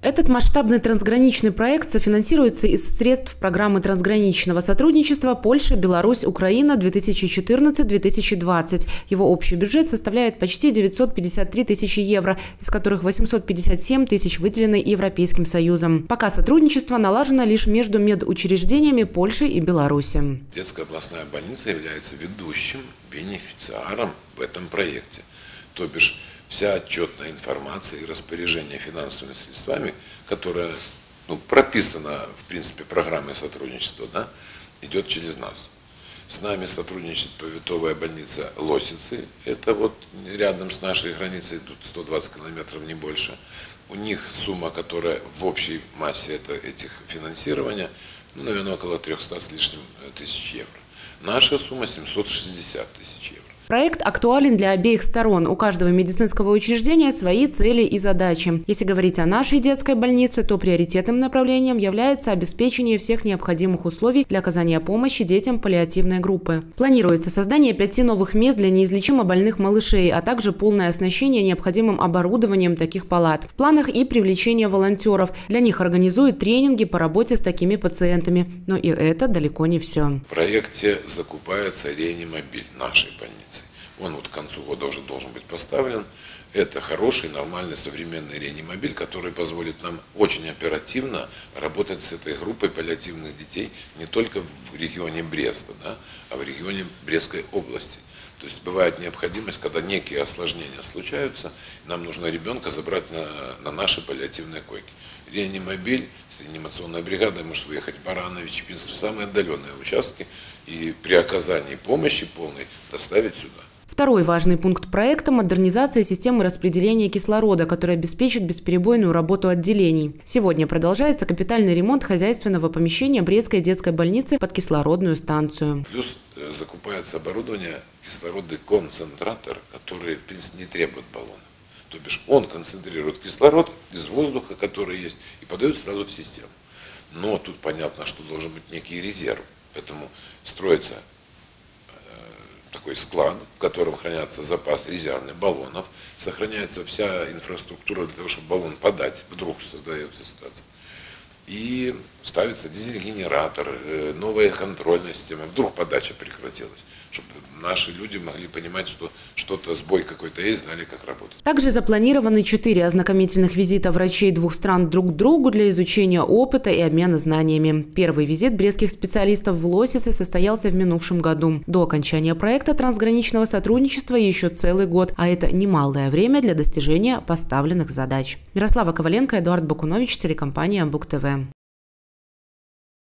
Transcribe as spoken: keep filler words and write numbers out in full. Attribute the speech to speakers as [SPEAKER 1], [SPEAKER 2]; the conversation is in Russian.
[SPEAKER 1] Этот масштабный трансграничный проект софинансируется из средств программы трансграничного сотрудничества Польша, Беларусь, Украина две тысячи четырнадцать — две тысячи двадцать. Его общий бюджет составляет почти девятьсот пятьдесят три тысячи евро, из которых восемьсот пятьдесят семь тысяч выделены Европейским Союзом. Пока сотрудничество налажено лишь между медучреждениями Польши и Беларуси.
[SPEAKER 2] Детская областная больница является ведущим бенефициаром в этом проекте. То бишь вся отчетная информация и распоряжение финансовыми средствами, которая ну, прописана в принципе программой сотрудничества, да, идет через нас. С нами сотрудничает повитовая больница Лосицы, это вот рядом с нашей границей, тут сто двадцать километров, не больше. У них сумма, которая в общей массе это, этих финансирования, ну, наверное, около трёхсот с лишним тысяч евро. Наша сумма семьсот шестьдесят тысяч евро.
[SPEAKER 1] Проект актуален для обеих сторон. У каждого медицинского учреждения свои цели и задачи. Если говорить о нашей детской больнице, то приоритетным направлением является обеспечение всех необходимых условий для оказания помощи детям паллиативной группы. Планируется создание пяти новых мест для неизлечимо больных малышей, а также полное оснащение необходимым оборудованием таких палат. В планах и привлечение волонтеров. Для них организуют тренинги по работе с такими пациентами. Но и это далеко не все.
[SPEAKER 2] В проекте закупается реанимобиль нашей больницы. Он вот к концу года уже должен быть поставлен. Это хороший, нормальный, современный реанимобиль, который позволит нам очень оперативно работать с этой группой паллиативных детей не только в регионе Бреста, да, а в регионе Брестской области. То есть бывает необходимость, когда некие осложнения случаются, нам нужно ребенка забрать на, на наши паллиативные койки. Реанимобиль, реанимационная бригада может выехать в Барановичи, Пинск, в самые отдаленные участки и при оказании помощи полной доставить сюда.
[SPEAKER 1] Второй важный пункт проекта – модернизация системы распределения кислорода, которая обеспечит бесперебойную работу отделений. Сегодня продолжается капитальный ремонт хозяйственного помещения Брестской детской больницы под кислородную станцию.
[SPEAKER 2] Плюс закупается оборудование, кислородный концентратор, который в принципе не требует баллона. То бишь он концентрирует кислород из воздуха, который есть, и подает сразу в систему. Но тут понятно, что должен быть некий резерв, поэтому строится такой склад, в котором хранятся запас резервных баллонов, сохраняется вся инфраструктура для того, чтобы баллон подать, вдруг создается ситуация. И ставится дизель-генератор, новая контрольная система, вдруг подача прекратилась, чтобы наши люди могли понимать, что что-то, сбой какой-то есть, знали, как работать.
[SPEAKER 1] Также запланированы четыре ознакомительных визита врачей двух стран друг к другу для изучения опыта и обмена знаниями. Первый визит брестских специалистов в Лосице состоялся в минувшем году. До окончания проекта трансграничного сотрудничества еще целый год, а это немалое время для достижения поставленных задач. Мирослава Коваленко, Эдуард Бакунович, телекомпания Бук ТВ.